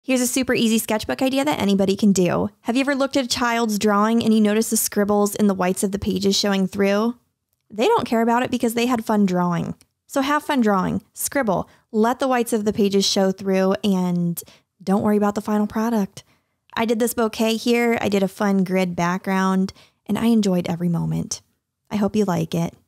Here's a super easy sketchbook idea that anybody can do. Have you ever looked at a child's drawing and you notice the scribbles in the whites of the pages showing through? They don't care about it because they had fun drawing. So have fun drawing, scribble, let the whites of the pages show through, and don't worry about the final product. I did this bouquet here. I did a fun grid background, and I enjoyed every moment. I hope you like it.